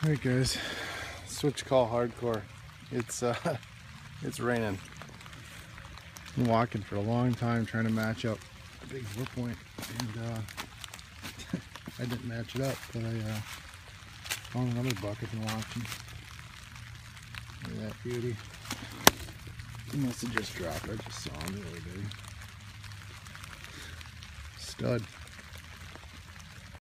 Alright guys, switch call hardcore. It's raining. I'm walking for a long time trying to match up a big 4-point, and I didn't match it up, but I found another buck I've been watching. Look at that beauty. He must have just dropped. I just saw him the other day. Stud.